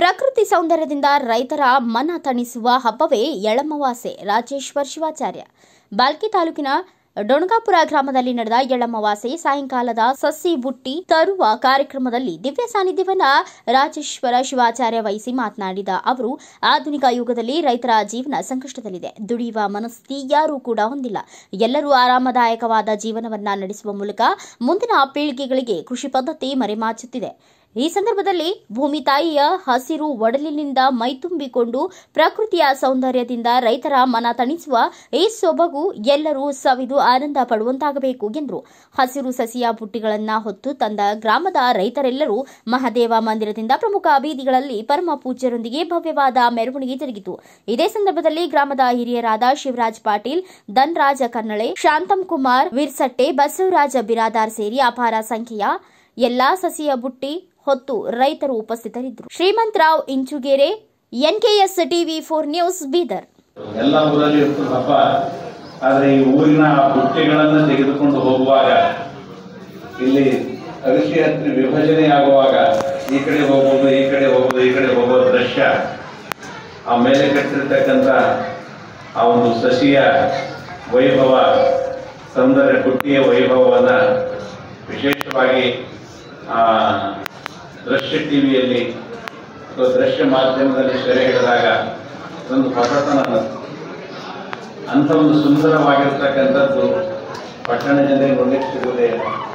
ಪ್ರಕೃತಿ ಸೌಂದರ್ಯದಿಂದ ರೈತರ ಮನ ತಣಿಸುವ ಹಬ್ಬವೇ ಎಳ್ಳಮಾವಾಸ್ಯೆ. ರಾಜೇಶ್ವರ್ ಶಿವಾಚಾರ್ಯ ಬಾಲ್ಕಿ ತಾಲೂಕಿನ ಡೊಣಗಾಪುರ ಗ್ರಾಮದಲ್ಲಿ ನಡೆದ ಎಳ್ಳಮಾವಾಸ್ಯೆ ಸಾಯಂಕಾಲದ ಸಸಿ ಬುಟ್ಟಿ ತರುವ ಕಾರ್ಯಕ್ರಮದಲ್ಲಿ ದಿವ್ಯ ಸಾನ್ನಿಧ್ಯವನ್ನ ರಾಜೇಶ್ವರ ಶಿವಾಚಾರ್ಯ ವಹಿಸಿ ಮಾತನಾಡಿದ ಅವರು, ಆಧುನಿಕ ಯುಗದಲ್ಲಿ ರೈತರ ಜೀವನ ಸಂಕಷ್ಟದಲ್ಲಿದೆ. ದುಡಿಯುವ ಮನಸ್ಥಿತಿ ಯಾರೂ ಕೂಡ ಹೊಂದಿಲ್ಲ. ಎಲ್ಲರೂ ಆರಾಮದಾಯಕವಾದ ಜೀವನವನ್ನ ನಡೆಸುವ ಮೂಲಕ ಮುಂದಿನ ಪೀಳಿಗೆಗಳಿಗೆ ಕೃಷಿ ಪದ್ಧತಿ ಮರೆಮಾಚುತ್ತಿದೆ. ಈ ಸಂದರ್ಭದಲ್ಲಿ ಭೂಮಿ ತಾಯಿಯ ಹಸಿರು ಒಡಲಿನಿಂದ ಮೈತುಂಬಿಕೊಂಡು ಪ್ರಕೃತಿಯ ಸೌಂದರ್ಯದಿಂದ ರೈತರ ಮನ ತಣಿಸುವ ಈ ಸೊಬಗು ಎಲ್ಲರೂ ಸವಿದು ಆನಂದ ಪಡುವಂತಾಗಬೇಕು ಎಂದರು. ಹಸಿರು ಸಸಿಯ ಬುಟ್ಟಿಗಳನ್ನು ಹೊತ್ತು ತಂದ ಗ್ರಾಮದ ರೈತರೆಲ್ಲರೂ ಮಹದೇವ ಮಂದಿರದಿಂದ ಪ್ರಮುಖ ಬೀದಿಗಳಲ್ಲಿ ಪರಮ ಪೂಜ್ಯರೊಂದಿಗೆ ಭವ್ಯವಾದ ಮೆರವಣಿಗೆ ಜರುಗಿತು. ಇದೇ ಸಂದರ್ಭದಲ್ಲಿ ಗ್ರಾಮದ ಹಿರಿಯರಾದ ಶಿವರಾಜ್ ಪಾಟೀಲ್, ಧನ್ರಾಜ ಕನ್ನಳೆ, ಶಾಂತಂ ಕುಮಾರ್ ವಿರ್ಸಟ್ಟೆ, ಬಸವರಾಜ ಬಿರಾದಾರ್ ಸೇರಿ ಅಪಾರ ಸಂಖ್ಯೆಯ ಎಲ್ಲಾ ಸಸಿಯ ಬುಟ್ಟಿ ಹೊತ್ತು ರೈತರು ಉಪಸ್ಥಿತರಿದ್ದರು. Shrimantrao Inchugere, NKS TV4 news, Bidar. ಎಲ್ಲ ಊರಲ್ಲಿ ಇರ್ತದೆ ಹಬ್ಬ. ಆದರೆ ಈ ಊರಿನ ಬುಟ್ಟಿಗಳನ್ನು ತೆಗೆದುಕೊಂಡು ಹೋಗುವಾಗ, ಇಲ್ಲಿ ಅಗಸಿ ಹತ್ತಿ ವಿಭಜನೆ ಆಗುವಾಗ ಈ ಕಡೆ ಹೋಗೋದು, ಈ ಕಡೆ ಹೋಗೋದು, ಈ ಕಡೆ ಹೋಗೋ ದೃಶ್ಯ, ಆ ಮೇಲೆ ಕಟ್ಟಿರ್ತಕ್ಕಂಥ ಆ ಒಂದು ಸಸಿಯ ವೈಭವ, ಸೌಂದರ್ಯ ಬುಟ್ಟಿಯ ವೈಭವವನ್ನು ವಿಶೇಷವಾಗಿ ದೃಶ್ಯ ಟಿವಿಯಲ್ಲಿ ಅಥವಾ ದೃಶ್ಯ ಮಾಧ್ಯಮದಲ್ಲಿ ಸೆರೆ ಹಿಡಿದಾಗ ಒಂದು ಹೊಸತನ ಅಂಥ ಒಂದು ಸುಂದರವಾಗಿರ್ತಕ್ಕಂಥದ್ದು ಪಟ್ಟಣ ಜನರಿಗೆ ನೋಡಲಿಕ್ಕೆ ಸಿಗುವುದೇ